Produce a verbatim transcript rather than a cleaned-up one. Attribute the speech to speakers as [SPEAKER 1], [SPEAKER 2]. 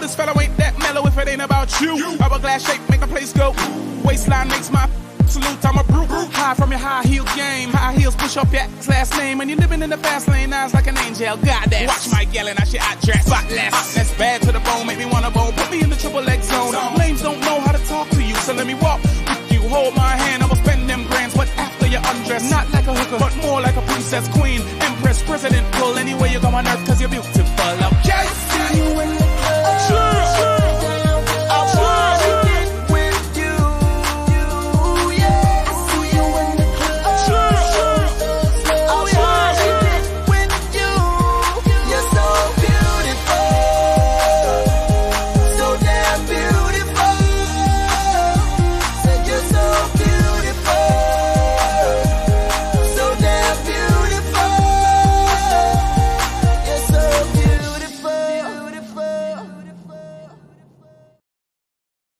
[SPEAKER 1] this fellow ain't that mellow if it ain't about you. you. Hourglass shape make a place go. Waistline makes my salute. I'm a brute. High from your high heel game. High heels push up your ass last name. And you living in the fast lane, eyes like an angel. Goddamn. Watch Mike yelling, I shit I dress. Spotless. That's bad to the bone, make me wanna bone. Put me in the triple X zone. Lames don't know how to talk to you, so let me walk with you. Hold my hand, I'ma spend them grands, but after you undress, not like a hooker, but more like a princess, queen, empress, president, pull anywhere you go on earth, cause you're beautiful. Okay. See you in